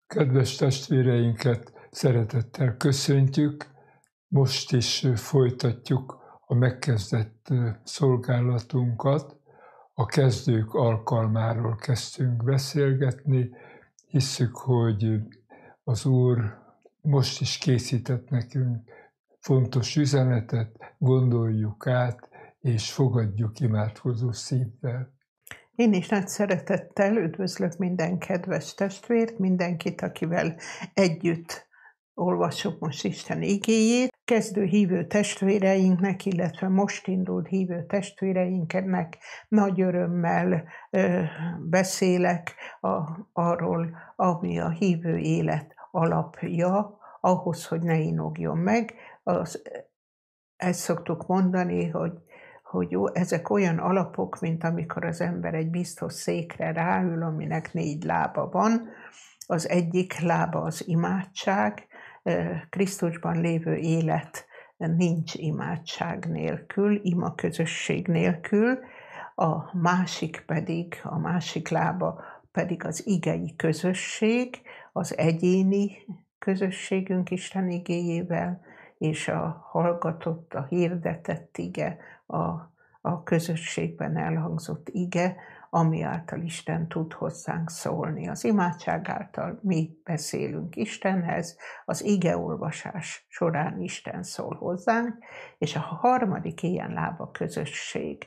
Kedves testvéreinket szeretettel köszöntjük, most is folytatjuk a megkezdett szolgálatunkat. A kezdők alkalmáról kezdtünk beszélgetni. Hisszük, hogy az Úr most is készített nekünk fontos üzenetet, gondoljuk át, és fogadjuk imádkozó szívvel. Én is nagy szeretettel üdvözlök minden kedves testvért, mindenkit, akivel együtt olvassuk most Isten igéjét. Kezdő hívő testvéreinknek, illetve most indult hívő testvéreinknek nagy örömmel beszélek arról, ami a hívő élet alapja, ahhoz, hogy ne inogjon meg. Ezt szoktuk mondani, hogy ezek olyan alapok, mint amikor az ember egy biztos székre ráül, aminek 4 lába van. Az egyik lába az imádság, Krisztusban lévő élet nincs imádság nélkül, ima közösség nélkül, a másik lába pedig az igei közösség, az egyéni közösségünk Isten igéjével, és a hallgatott, a hirdetett ige, a közösségben elhangzott ige, ami által Isten tud hozzánk szólni. Az imádság által mi beszélünk Istenhez, az igeolvasás során Isten szól hozzánk, és a harmadik ilyen láb a közösség.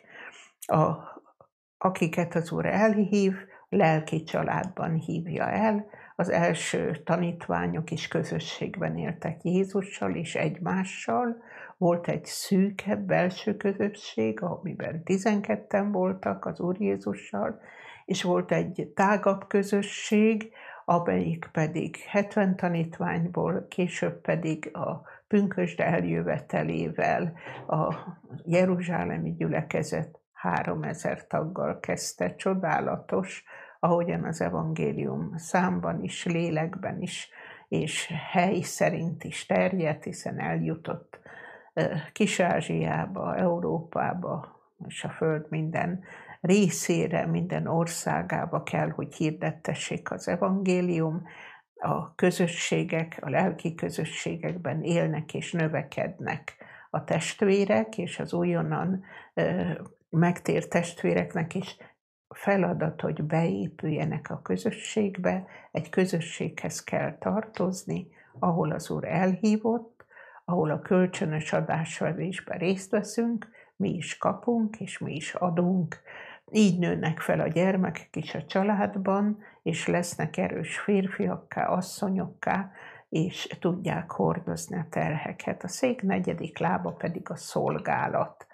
Akiket az Úr elhív, lelki családban hívja el. Az első tanítványok is közösségben éltek Jézussal és egymással. Volt egy szűkebb belső közösség, amiben 12-en voltak az Úr Jézussal, és volt egy tágabb közösség, amelyik pedig 70 tanítványból, később pedig a pünkösd eljövetelével a jeruzsálemi gyülekezet 3000 taggal kezdte. Csodálatos, ahogyan az evangélium számban is, lélekben is, és hely szerint is terjedt, hiszen eljutott Kis-Ázsiába, Európába, és a föld minden részére, minden országába kell, hogy hirdettessék az evangélium. A közösségek, a lelki közösségekben élnek és növekednek a testvérek, és az újonnan megtért testvéreknek is feladat, hogy beépüljenek a közösségbe, egy közösséghez kell tartozni, ahol az Úr elhívott, ahol a kölcsönös adásvevésben részt veszünk, mi is kapunk, és mi is adunk. Így nőnek fel a gyermekek is a családban, és lesznek erős férfiakká, asszonyokká, és tudják hordozni a terheket. A szék negyedik lába pedig a szolgálat.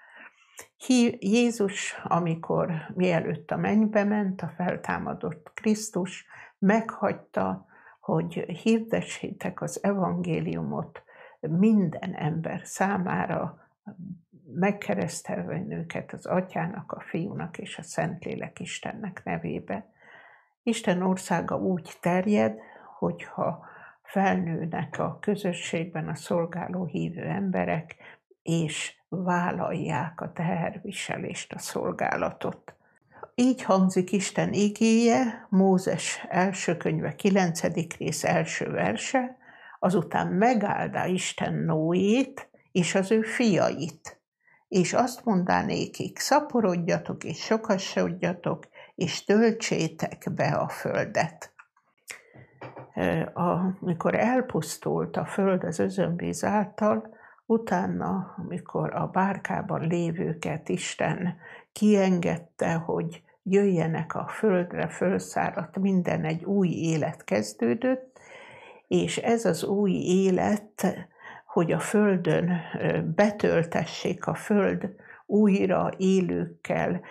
Jézus, amikor mielőtt a mennybe ment, a feltámadott Krisztus meghagyta, hogy hirdessétek az evangéliumot minden ember számára, megkeresztelve őket az Atyának, a Fiúnak és a Szentlélek Istennek nevébe. Isten országa úgy terjed, hogyha felnőnek a közösségben a szolgáló hívő emberek, és vállalják a teherviselést, a szolgálatot. Így hangzik Isten igéje, Mózes első könyve 9. rész első verse, azután megáldá Isten Nóét és az ő fiait, és azt mondá nékik, szaporodjatok és sokasodjatok, és töltsétek be a földet. Amikor elpusztult a föld az özönvíz által, utána, amikor a bárkában lévőket Isten kiengedte, hogy jöjjenek a földre, fölszáradt minden, egy új élet kezdődött, és ez az új élet, hogy a földön betöltessék a föld újra élőkkel,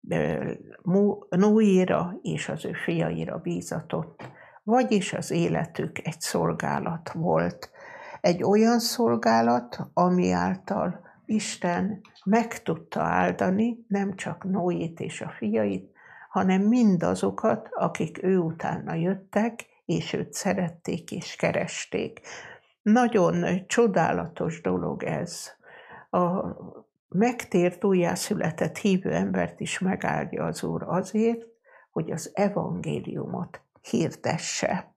Nóéra és az ő fiaira bízatott. Vagyis az életük egy szolgálat volt. Egy olyan szolgálat, ami által Isten meg tudta áldani nem csak Nóét és a fiait, hanem mindazokat, akik ő utána jöttek, és őt szerették és keresték. Nagyon csodálatos dolog ez. A megtért, újjászületett hívő embert is megáldja az Úr azért, hogy az evangéliumot hirdesse.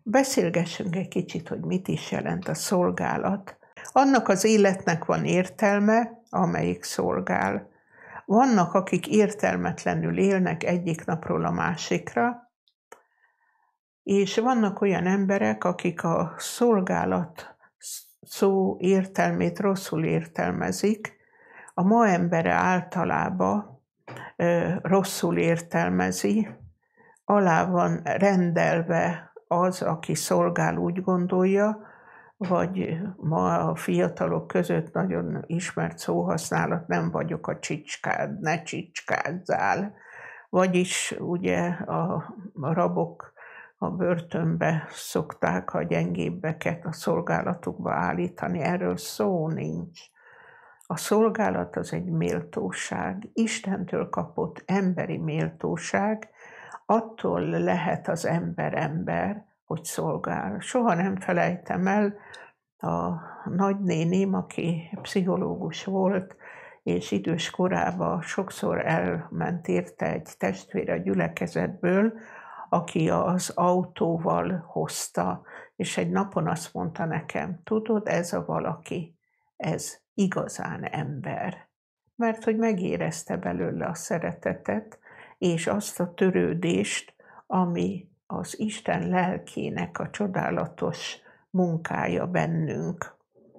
Beszélgessünk egy kicsit, hogy mit is jelent a szolgálat. Annak az életnek van értelme, amelyik szolgál. Vannak, akik értelmetlenül élnek egyik napról a másikra, és vannak olyan emberek, akik a szolgálat szó értelmét rosszul értelmezik. A ma embere általában rosszul értelmezi, alá van rendelve az, aki szolgál, úgy gondolja, vagy ma a fiatalok között nagyon ismert szóhasználat, nem vagyok a csicskád, ne csicskázzál. Vagyis ugye a rabok a börtönbe szokták a gyengébbeket a szolgálatukba állítani, erről szó nincs. A szolgálat az egy méltóság, Istentől kapott emberi méltóság, attól lehet az ember, hogy szolgál. Soha nem felejtem el a nagynéném, aki pszichológus volt, és idős korában sokszor elment érte egy testvére a gyülekezetből, aki az autóval hozta, és egy napon azt mondta nekem, tudod, ez a valaki, ez igazán ember. Mert hogy megérezte belőle a szeretetet, és azt a törődést, ami az Isten lelkének a csodálatos munkája bennünk.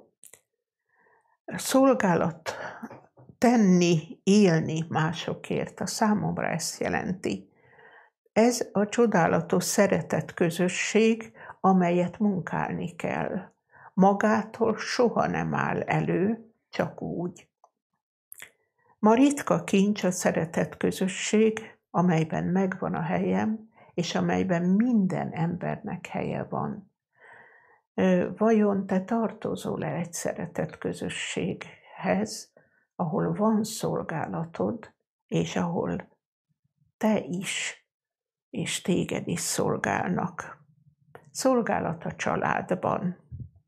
Szolgálat, tenni, élni másokért, a számomra ezt jelenti. Ez a csodálatos szeretet közösség, amelyet munkálni kell. Magától soha nem áll elő, csak úgy. Ma ritka kincs a szeretet közösség, amelyben megvan a helyem, és amelyben minden embernek helye van. Vajon te tartozol-e egy szeretet közösséghez, ahol van szolgálatod, és ahol te is, és téged is szolgálnak? Szolgálat a családban.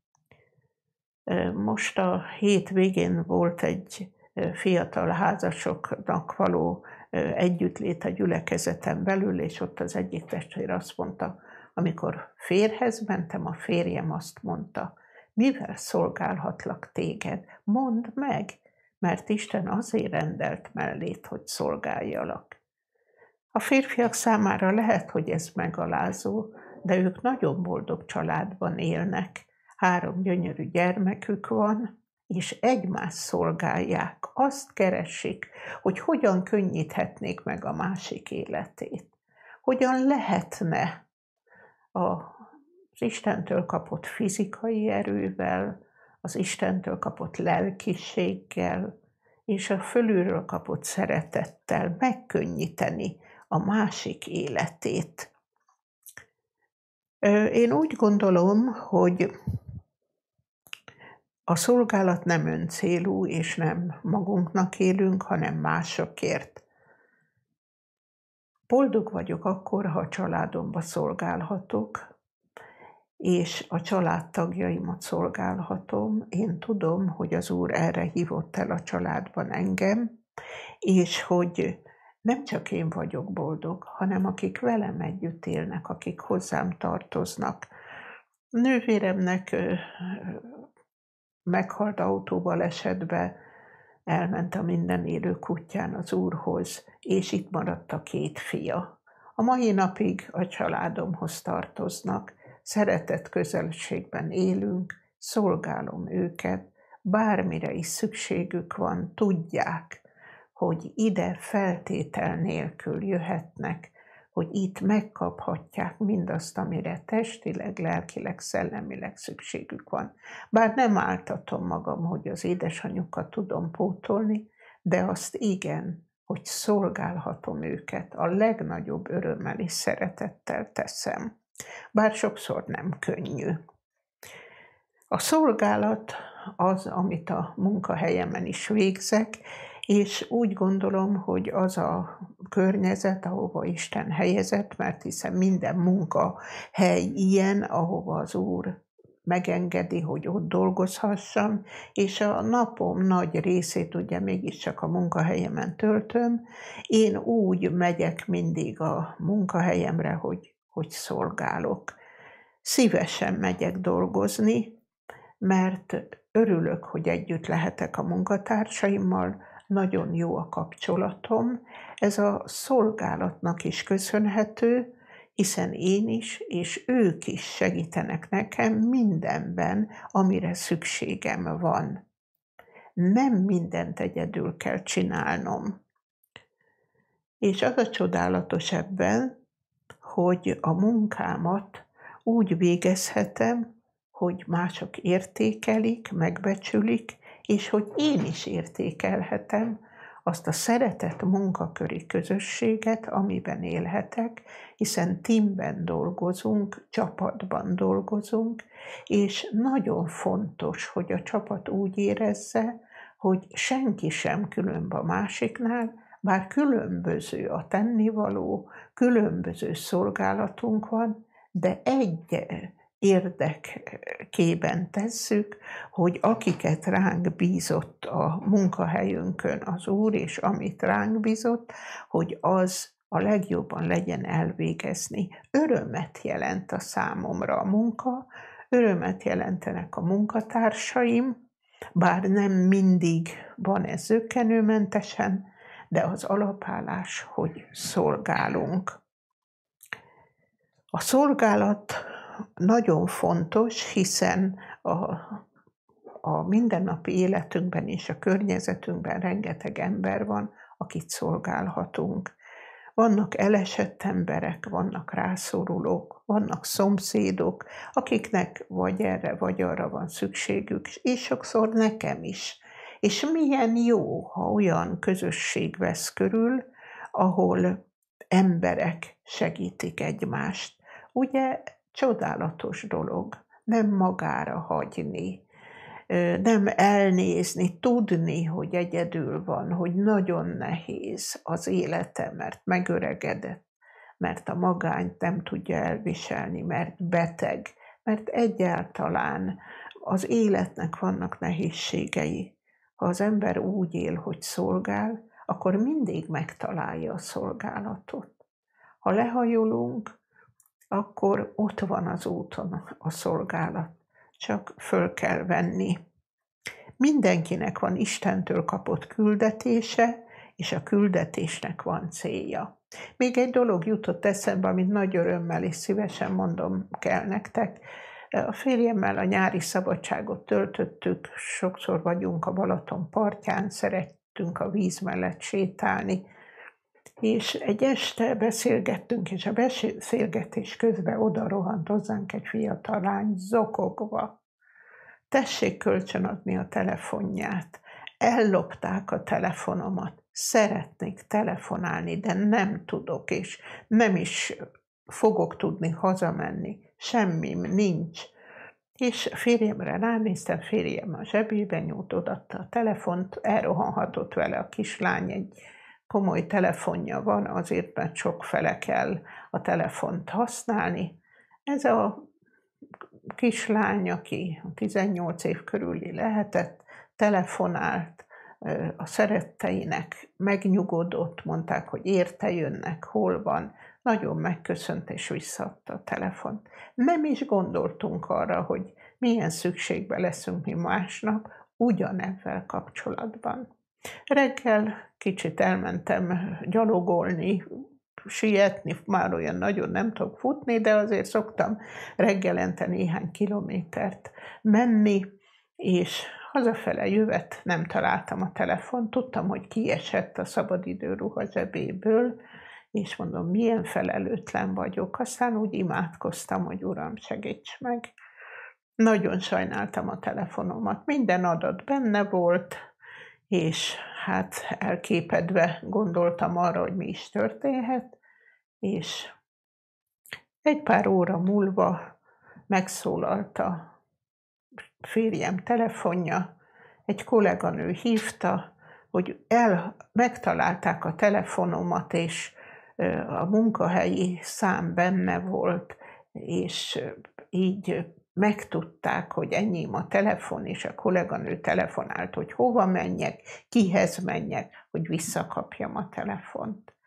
Most a hétvégén volt egy fiatal házasoknak való együttlét a gyülekezeten belül, és ott az egyik testvér azt mondta, amikor férjhez mentem, a férjem azt mondta, mivel szolgálhatlak téged? Mondd meg, mert Isten azért rendelt mellét, hogy szolgáljalak. A férfiak számára lehet, hogy ez megalázó, de ők nagyon boldog családban élnek. 3 gyönyörű gyermekük van, és egymást szolgálják, azt keresik, hogy hogyan könnyíthetnék meg a másik életét. Hogyan lehetne az Istentől kapott fizikai erővel, az Istentől kapott lelkiséggel, és a fölülről kapott szeretettel megkönnyíteni a másik életét. Én úgy gondolom, hogy a szolgálat nem öncélú, és nem magunknak élünk, hanem másokért. Boldog vagyok akkor, ha a családomba szolgálhatok, és a családtagjaimat szolgálhatom. Én tudom, hogy az Úr erre hívott el a családban engem, és hogy nem csak én vagyok boldog, hanem akik velem együtt élnek, akik hozzám tartoznak. Nővéremnek meghalt autóbalesetbe, elment a minden élő kutyán az Úrhoz, és itt maradt a 2 fia. A mai napig a családomhoz tartoznak, szeretett közösségben élünk, szolgálom őket, bármire is szükségük van, tudják, hogy ide feltétel nélkül jöhetnek, hogy itt megkaphatják mindazt, amire testileg, lelkileg, szellemileg szükségük van. Bár nem áltatom magam, hogy az édesanyjukat tudom pótolni, de azt igen, hogy szolgálhatom őket, a legnagyobb örömmel és szeretettel teszem. Bár sokszor nem könnyű. A szolgálat az, amit a munkahelyemen is végzek, és úgy gondolom, hogy az a környezet, ahova Isten helyezett, mert hiszen minden munkahely ilyen, ahova az Úr megengedi, hogy ott dolgozhassam, és a napom nagy részét ugye mégiscsak a munkahelyemen töltöm. Én úgy megyek mindig a munkahelyemre, hogy szolgálok. szívesen megyek dolgozni, mert örülök, hogy együtt lehetek a munkatársaimmal, nagyon jó a kapcsolatom. Ez a szolgálatnak is köszönhető, hiszen én is, és ők is segítenek nekem mindenben, amire szükségem van. Nem mindent egyedül kell csinálnom. És az a csodálatos ebben, hogy a munkámat úgy végezhetem, hogy mások értékelik, megbecsülik, és hogy én is értékelhetem azt a szeretett munkaköri közösséget, amiben élhetek, hiszen teamben dolgozunk, csapatban dolgozunk, és nagyon fontos, hogy a csapat úgy érezze, hogy senki sem különb a másiknál, bár különböző a tennivaló, különböző szolgálatunk van, de egy érdekében tesszük, hogy akiket ránk bízott a munkahelyünkön az Úr, és amit ránk bízott, hogy az a legjobban legyen elvégezni. Örömet jelent a számomra a munka, örömet jelentenek a munkatársaim, bár nem mindig van ez zökkenőmentesen, de az alapállás, hogy szolgálunk. A szolgálat nagyon fontos, hiszen a mindennapi életünkben és a környezetünkben rengeteg ember van, akit szolgálhatunk. Vannak elesett emberek, vannak rászorulók, vannak szomszédok, akiknek vagy erre, vagy arra van szükségük, és sokszor nekem is. És milyen jó, ha olyan közösség vesz körül, ahol emberek segítik egymást. Ugye csodálatos dolog nem magára hagyni, nem elnézni, tudni, hogy egyedül van, hogy nagyon nehéz az élete, mert megöregedett, mert a magányt nem tudja elviselni, mert beteg, mert egyáltalán az életnek vannak nehézségei. Ha az ember úgy él, hogy szolgál, akkor mindig megtalálja a szolgálatot. Ha lehajolunk, akkor ott van az úton a szolgálat, csak föl kell venni. Mindenkinek van Istentől kapott küldetése, és a küldetésnek van célja. Még egy dolog jutott eszembe, amit nagy örömmel és szívesen mondom kell nektek. A férjemmel a nyári szabadságot töltöttük, sokszor vagyunk a Balaton partján, szerettünk a víz mellett sétálni, és egy este beszélgettünk, és a beszélgetés közben oda rohant hozzánk egy fiatal lány, zokogva. Tessék kölcsönadni a telefonját. Ellopták a telefonomat. Szeretnék telefonálni, de nem tudok, és nem is fogok tudni hazamenni. Semmim nincs. És férjemre ránéztem, férjem a zsebében nyújt, odaadta a telefont, elrohanhatott vele a kislány, egy komoly telefonja van, azért mert sokfele kell a telefont használni. Ez a kislány, aki 18 év körüli lehetett, telefonált a szeretteinek, megnyugodott, mondták, hogy érte jönnek, hol van, nagyon megköszönt és visszaadta a telefont. Nem is gondoltunk arra, hogy milyen szükségbe leszünk mi másnap ugyanezzel kapcsolatban. Reggel kicsit elmentem gyalogolni, sietni, már olyan nagyon nem tudok futni, de azért szoktam reggelente néhány kilométert menni, és hazafele jövet nem találtam a telefont, tudtam, hogy kiesett a szabadidő ruha zsebéből, és mondom, milyen felelőtlen vagyok. Aztán úgy imádkoztam, hogy Uram, segíts meg. Nagyon sajnáltam a telefonomat, minden adat benne volt, és hát elképedve gondoltam arra, hogy mi is történhet, és egy pár óra múlva megszólalt a férjem telefonja, egy kolléganő hívta, hogy megtalálták a telefonomat, és a munkahelyi szám benne volt, és így megtudták, hogy enyém a telefon, és a kolléganő telefonált, hogy hova menjek, kihez menjek, hogy visszakapjam a telefont.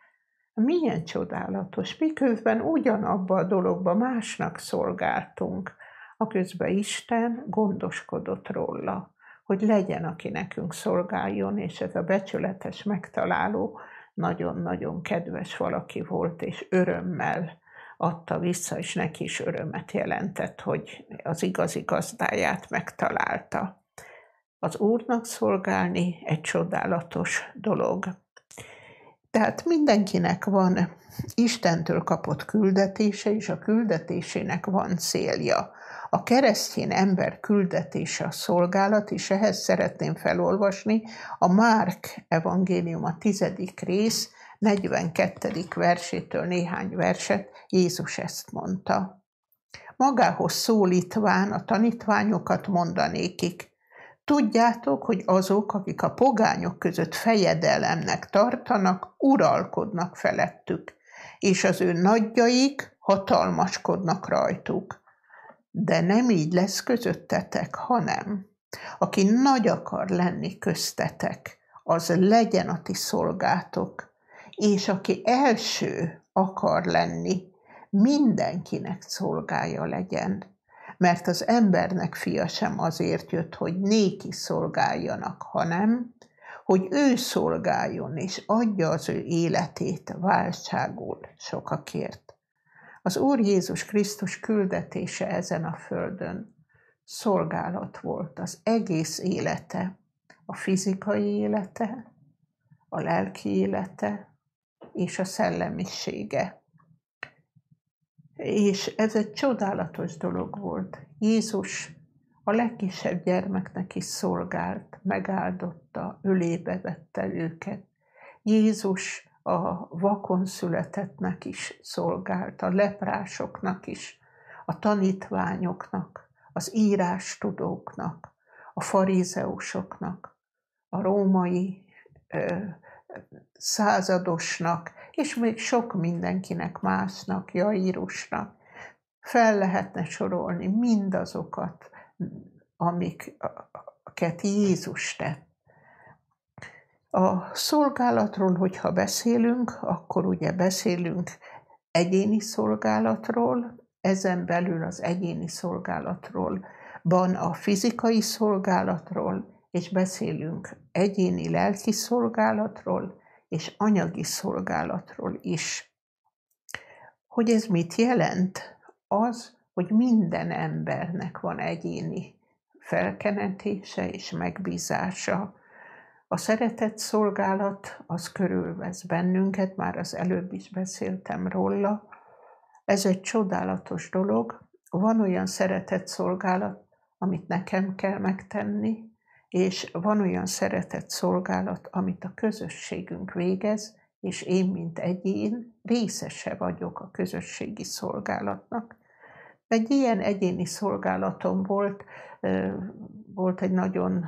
Milyen csodálatos, miközben ugyanabba a dologba másnak szolgáltunk, aközben Isten gondoskodott róla, hogy legyen, aki nekünk szolgáljon, és ez a becsületes megtaláló nagyon-nagyon kedves valaki volt, és örömmel adta vissza, és neki is örömet jelentett, hogy az igazi gazdáját megtalálta. Az Úrnak szolgálni egy csodálatos dolog. Tehát mindenkinek van Istentől kapott küldetése, és a küldetésének van célja. A keresztény ember küldetése a szolgálat, és ehhez szeretném felolvasni a Márk evangélium a 10. rész, 42. versétől néhány verset. Jézus ezt mondta. Magához szólítván a tanítványokat mondanékik: tudjátok, hogy azok, akik a pogányok között fejedelemnek tartanak, uralkodnak felettük, és az ő nagyjaik hatalmaskodnak rajtuk. De nem így lesz közöttetek, hanem aki nagy akar lenni köztetek, az legyen a ti szolgátok, és aki első akar lenni, mindenkinek szolgája legyen. Mert az embernek fia sem azért jött, hogy néki szolgáljanak, hanem, hogy ő szolgáljon, és adja az ő életét váltságul sokakért. Az Úr Jézus Krisztus küldetése ezen a földön szolgálat volt, az egész élete, a fizikai élete, a lelki élete és a szellemisége. És ez egy csodálatos dolog volt. Jézus a legkisebb gyermeknek is szolgált, megáldotta, ölébe vette őket. Jézus a vakon születettnek is szolgált, a leprásoknak is, a tanítványoknak, az írástudóknak, a farizeusoknak, a római századosnak, és még sok mindenkinek másnak, Jairusnak. Fel lehetne sorolni mindazokat, amiket Jézus tett. A szolgálatról, hogyha beszélünk, akkor ugye beszélünk egyéni szolgálatról, ezen belül az egyéni szolgálatról van a fizikai szolgálatról, és beszélünk egyéni lelki szolgálatról, és anyagi szolgálatról is. Hogy ez mit jelent? Az, hogy minden embernek van egyéni felkenetése és megbízása. A szeretett szolgálat az körülvesz bennünket, már az előbb is beszéltem róla. Ez egy csodálatos dolog. Van olyan szeretett szolgálat, amit nekem kell megtenni, és van olyan szeretett szolgálat, amit a közösségünk végez, és én, mint egyén, részese vagyok a közösségi szolgálatnak. Egy ilyen egyéni szolgálatom volt egy nagyon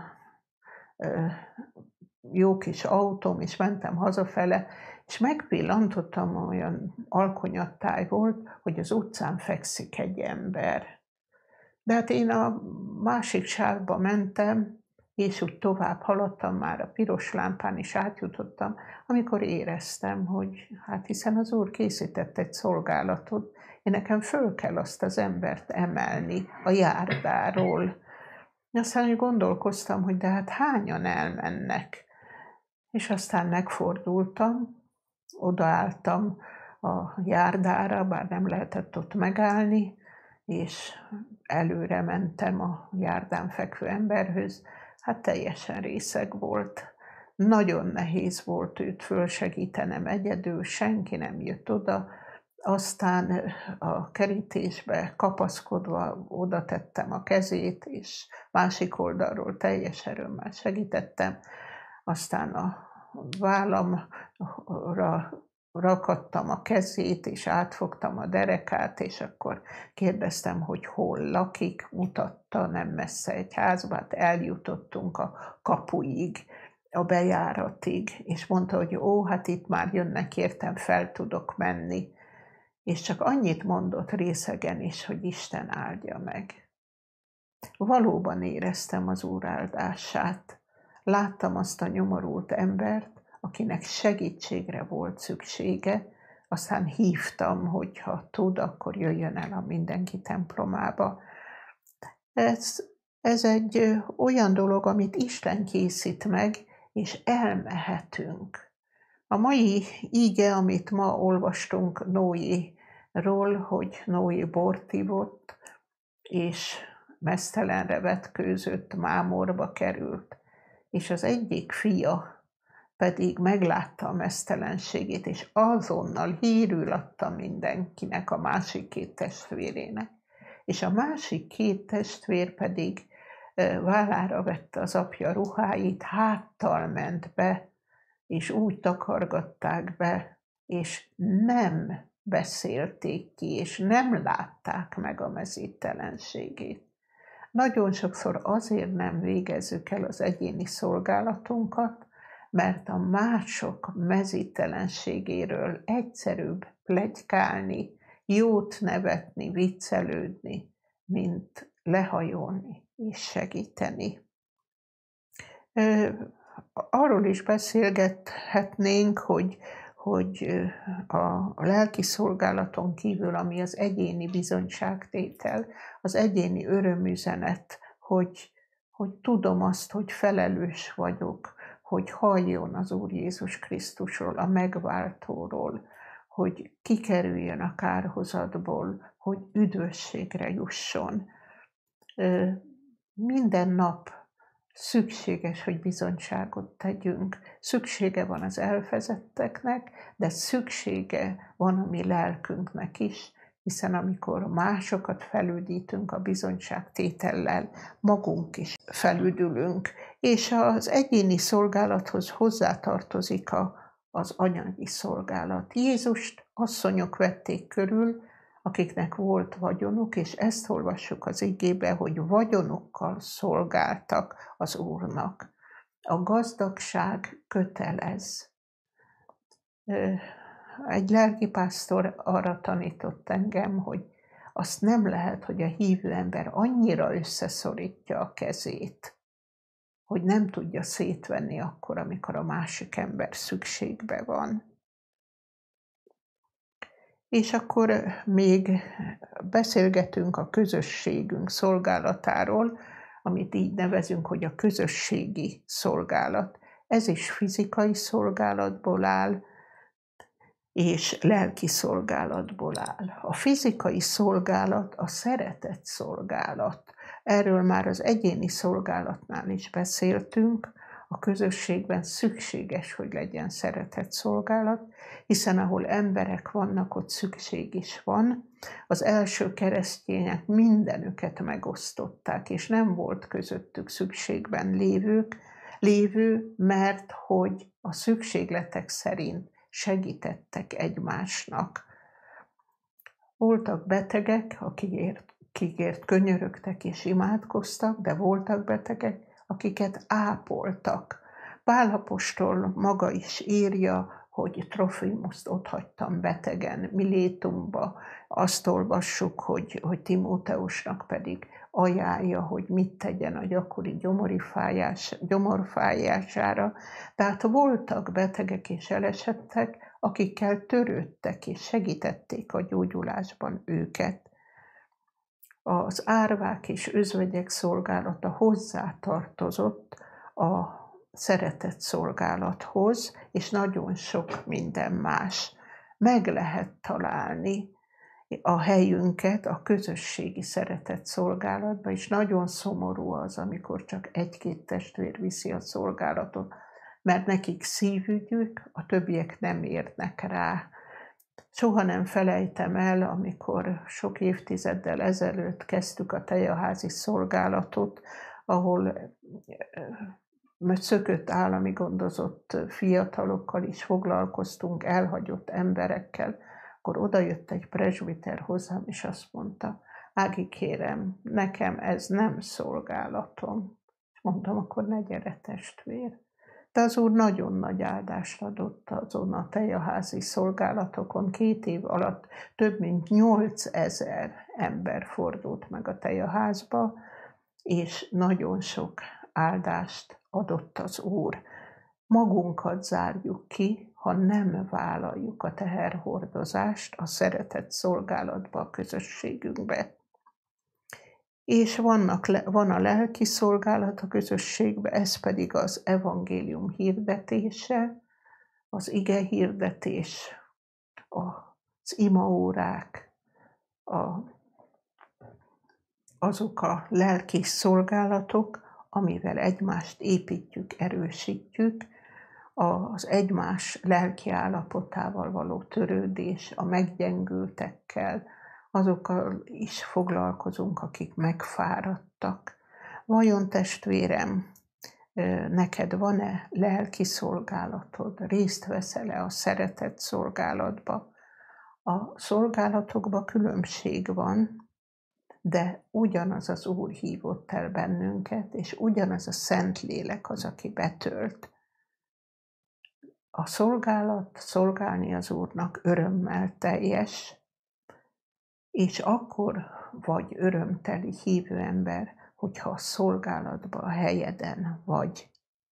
jó kis autóm, és mentem hazafele, és megpillantottam, olyan alkonyattáj volt, hogy az utcán fekszik egy ember. De hát én a másik sávba mentem, és úgy tovább haladtam, már a piros lámpán is átjutottam, amikor éreztem, hogy hát hiszen az Úr készített egy szolgálatot, én nekem föl kell azt az embert emelni a járdáról. Aztán úgy gondolkoztam, hogy de hát hányan elmennek. És aztán megfordultam, odaálltam a járdára, bár nem lehetett ott megállni, és előre mentem a járdán fekvő emberhöz. Hát teljesen részeg volt. Nagyon nehéz volt őt fölsegítenem egyedül, senki nem jött oda. Aztán a kerítésbe kapaszkodva oda tettem a kezét, és másik oldalról teljes erőmmel segítettem. Aztán a vállamra rakadtam a kezét, és átfogtam a derekát, és akkor kérdeztem, hogy hol lakik, mutatta nem messze egy házba, hát eljutottunk a kapuig, a bejáratig, és mondta, hogy hát itt már jönnek, értem, fel tudok menni. És csak annyit mondott részegen is, hogy Isten áldja meg. Valóban éreztem az Úr áldását. Láttam azt a nyomorult embert, akinek segítségre volt szüksége. Aztán hívtam, hogyha tud, akkor jöjjön el a Mindenki templomába. Ez egy olyan dolog, amit Isten készít meg, és elmehetünk. A mai íge, amit ma olvastunk Noéról, hogy Noé bort ivott, és meztelenre vetkőzött, mámorba került, és az egyik fia pedig meglátta a meztelenségét, és azonnal hírül adta mindenkinek, a másik két testvérének. És a másik két testvér pedig vállára vette az apja ruháit, háttal ment be, és úgy takargatták be, és nem beszélték ki, és nem látták meg a mezítelenségét. Nagyon sokszor azért nem végezzük el az egyéni szolgálatunkat, mert a mások mezítelenségéről egyszerűbb pletykálni, jót nevetni, viccelődni, mint lehajolni és segíteni. Arról is beszélgethetnénk, hogy a lelki szolgálaton kívül, ami az egyéni bizonyságtétel, az egyéni örömüzenet, hogy tudom azt, hogy felelős vagyok, hogy halljon az Úr Jézus Krisztusról, a megváltóról, hogy kikerüljön a kárhozatból, hogy üdvösségre jusson. Minden nap szükséges, hogy bizonyságot tegyünk. Szüksége van az elvezetteknek, de szüksége van a mi lelkünknek is, hiszen amikor másokat felüdítünk a bizonyságtétellel, magunk is felüdülünk, és az egyéni szolgálathoz hozzátartozik az anyagi szolgálat. Jézust asszonyok vették körül, akiknek volt vagyonuk, és ezt olvassuk az igébe, hogy vagyonukkal szolgáltak az Úrnak. A gazdagság kötelez. Egy lelkipásztor arra tanított engem, hogy azt nem lehet, hogy a hívő ember annyira összeszorítja a kezét, hogy nem tudja szétvenni akkor, amikor a másik ember szükségbe van. És akkor még beszélgetünk a közösségünk szolgálatáról, amit így nevezünk, hogy a közösségi szolgálat. Ez is fizikai szolgálatból áll, és lelki szolgálatból áll. A fizikai szolgálat a szeretet szolgálat. Erről már az egyéni szolgálatnál is beszéltünk. A közösségben szükséges, hogy legyen szeretett szolgálat, hiszen ahol emberek vannak, ott szükség is van. Az első keresztények mindenüket megosztották, és nem volt közöttük szükségben lévő, mert hogy a szükségletek szerint segítettek egymásnak. Voltak betegek, akikért könyörögtek és imádkoztak, de voltak betegek, akiket ápoltak. Pál apostol maga is írja, hogy Trofimuszt otthagytam betegen Milétumba. Azt olvassuk, hogy Timóteusnak pedig ajánlja, hogy mit tegyen a gyakori gyomorfájására. Tehát voltak betegek és elesettek, akikkel törődtek és segítették a gyógyulásban őket. Az árvák és özvegyek szolgálata hozzátartozott a szeretett szolgálathoz, és nagyon sok minden más. Meg lehet találni a helyünket a közösségi szeretett szolgálatba, és nagyon szomorú az, amikor csak egy-két testvér viszi a szolgálatot, mert nekik szívügyük, a többiek nem érnek rá. Soha nem felejtem el, amikor sok évtizeddel ezelőtt kezdtük a tejaházi szolgálatot, ahol szökött állami gondozott fiatalokkal is foglalkoztunk, elhagyott emberekkel, akkor odajött egy presbiter hozzám, és azt mondta, Ági, kérem, nekem ez nem szolgálatom. És mondtam, akkor ne gyere, testvér. De az Úr nagyon nagy áldást adott azon a tejaházi szolgálatokon. 2 év alatt több mint 8000 ember fordult meg a tejaházba, és nagyon sok áldást adott az Úr. magunkat zárjuk ki, ha nem vállaljuk a teherhordozást a szeretet szolgálatba, a közösségünkbe. És van a lelki szolgálat a közösségbe, ez pedig az evangélium hirdetése, az ige hirdetés, az imaórák, azok a lelki szolgálatok, amivel egymást építjük, erősítjük, az egymás lelki állapotával való törődés, a meggyengültekkel, azokkal is foglalkozunk, akik megfáradtak. Vajon testvérem, neked van-e lelki szolgálatod? Részt veszel-e a szeretet szolgálatba? A szolgálatokban különbség van, de ugyanaz az Úr hívott el bennünket, és ugyanaz a Szentlélek az, aki betölt. A szolgálat, szolgálni az Úrnak örömmel teljes, és akkor vagy örömteli hívő ember, hogyha a szolgálatban a helyeden vagy.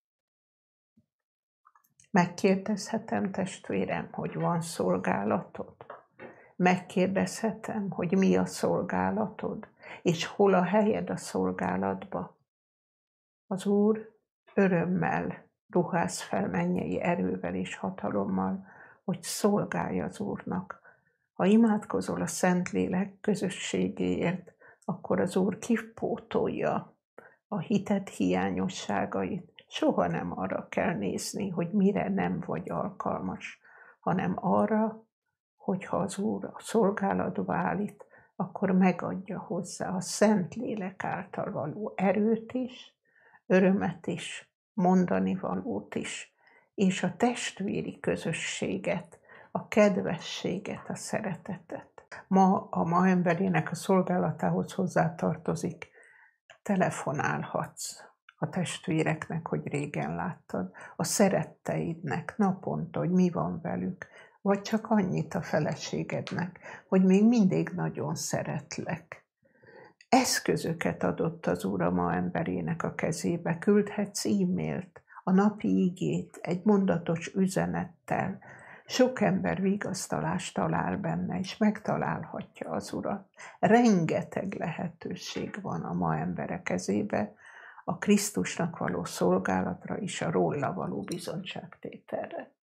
Megkérdezhetem, testvérem, hogy van szolgálatod? Megkérdezhetem, hogy mi a szolgálatod, és hol a helyed a szolgálatba? Az Úr örömmel ruház fel mennyei erővel és hatalommal, hogy szolgálj az Úrnak. Ha imádkozol a Szentlélek közösségéért, akkor az Úr kipótolja a hited hiányosságait. Soha nem arra kell nézni, hogy mire nem vagy alkalmas, hanem arra, hogyha az Úr a szolgálatba állít, akkor megadja hozzá a Szentlélek által való erőt is, örömet is, mondani valót is, és a testvéri közösséget, a kedvességet, a szeretetet. Ma a ma emberének a szolgálatához hozzátartozik. Telefonálhatsz a testvéreknek, hogy régen láttad, a szeretteidnek naponta, hogy mi van velük, vagy csak annyit a feleségednek, hogy még mindig nagyon szeretlek. Eszközöket adott az Úr a ma emberének a kezébe. Küldhetsz e-mailt, a napi igét, egy mondatos üzenettel. Sok ember vigasztalást talál benne, és megtalálhatja az Urat. Rengeteg lehetőség van a ma emberek kezébe, a Krisztusnak való szolgálatra és a róla való bizonyságtételre.